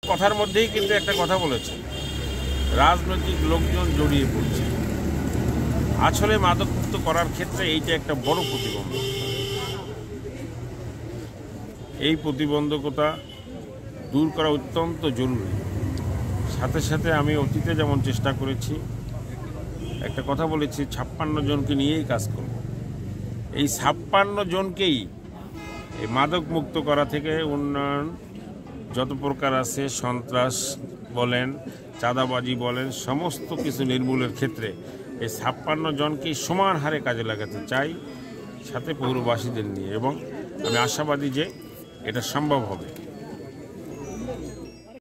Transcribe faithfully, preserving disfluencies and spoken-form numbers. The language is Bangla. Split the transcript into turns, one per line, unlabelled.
কথার মধ্যেই কিন্তু একটা কথা বলেছে, রাজনৈতিক লোকজন জড়িয়ে পড়ছে। আসলে মাদকমুক্ত করার ক্ষেত্রে এইটা একটা বড় প্রতিবন্ধক। এই প্রতিবন্ধকতা দূর করা অত্যন্ত জরুরি। সাথে সাথে আমি অতীতে যেমন চেষ্টা করেছি, একটা কথা বলেছি, ছাপ্পান্ন জনকে নিয়েই কাজ করব। এই ছাপ্পান্ন জনকেই এই মাদক মুক্ত করা থেকে উন্নয়ন যত প্রকার আছে, সন্ত্রাস বলেন, চাঁদাবাজি বলেন, সমস্ত কিছু নির্মূলের ক্ষেত্রে এই ছাপ্পান্ন জনকেই সমান হারে কাজে লাগাতে চাই, সাথে পৌরবাসীদের নিয়ে। এবং আমি আশাবাদী যে এটা সম্ভব হবে।